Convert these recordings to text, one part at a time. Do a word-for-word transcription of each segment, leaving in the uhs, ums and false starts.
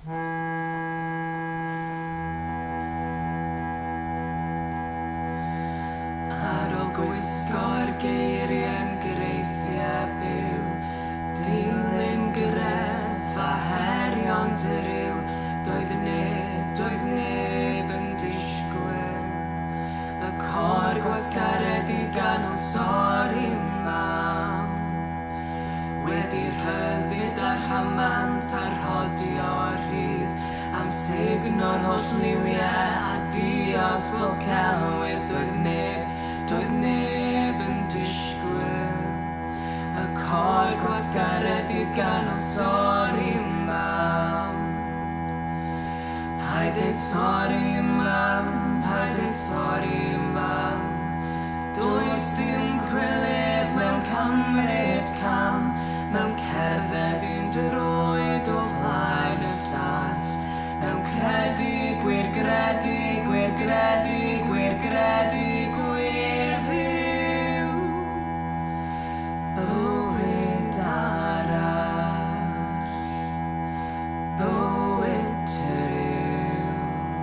Ar ôl gwisgo'r geiriau'n greithiau byw, dilyn gyrraedd a herion dyryw, doedd neb, doedd neb yn disgwyl. Y cor gwasgaredig o sori mam, wedi'r rhyddid a'r hamant a'r hodio'r rhydd, am signo'r holl liwiau a dios bob celwydd, doedd neb, doedd neb yn disgwyl. Y cor gwasgaredig o sori mam. Paid deud sori mam, paid deud sori mam, does dim cwilydd mewn cymryd cam, mewn cerdded un drwyd o flaen y llall, mewn credu, gwir gredu, gwir gredu, gwir gredu, gwir fyw. Bywyd arall, bywyd tyryw,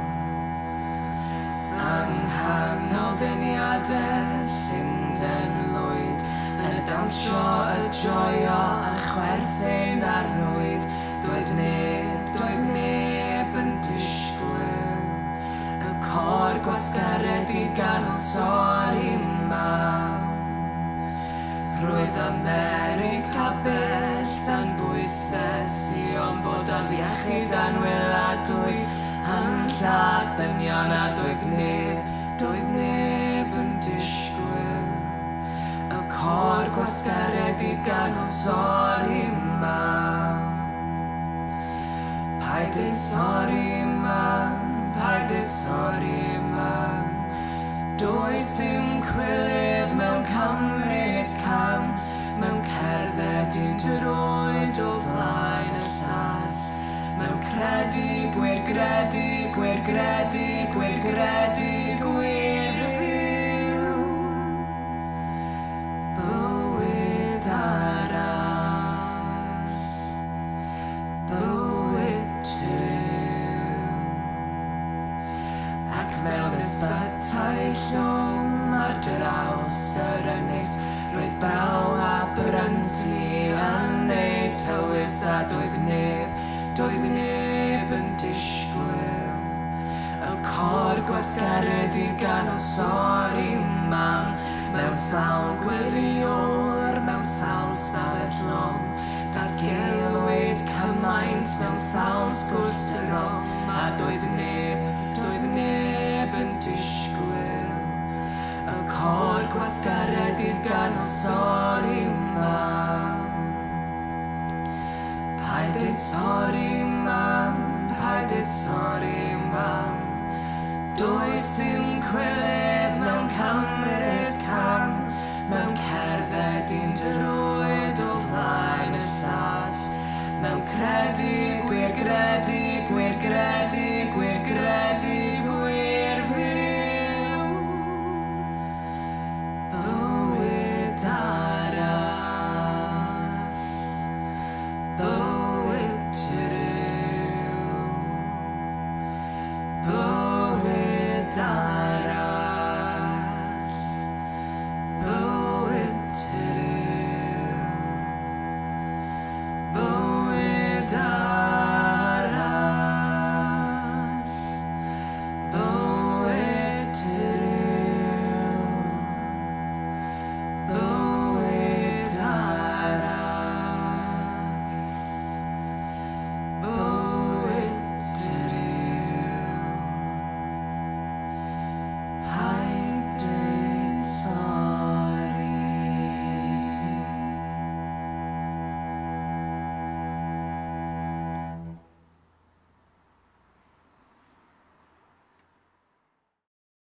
anghanol dyniadau Llundain lwyd, yn dawnsio y joio a chwerthin ar nwyd, doedd neb, doedd neb yn disgwyl. Y cor gwasgaredig o sori mam. Roedd America bell dan bwysesu, ond bod ar iechyd anwyladwy, hanllad dynion a doedd neb, doedd neb yn disgwyl. Y cor gwasgaredig o sori mam. Paid deud sori mam, paid deud sori mam, does dim cwilydd mewn cymryd cam, mewn cerdded un drwyd o flaen y llall, mewn credu, gwir gredu, gwir gredu, gwir gredu, gwir fyw. Bywyd arall, bywyd tyryw, ac mewn ysbytai llwm ar draws yr ynys, roedd baw a brynti yn neud tywys, a doedd neb, doedd neb yn disgwyl. Y cor gwasgaredig o sori mam, mewn sawl gwiriwr, mewn sawl stafell lom, dadgelwyd cymaint mewn sawl sgwrs drom, a doedd neb, doedd neb yn disgwyl. Y cor gwasgaredig o sori mam. Paid deud sori mam, paid deud sori mam, does dim cwilydd mewn cymryd cam, mewn cerdded un drwyd o flaen y llall, mewn credu, gwir gredu, gwir gredu, gwir gredu, gwir fyw. Bywyd arall, bywyd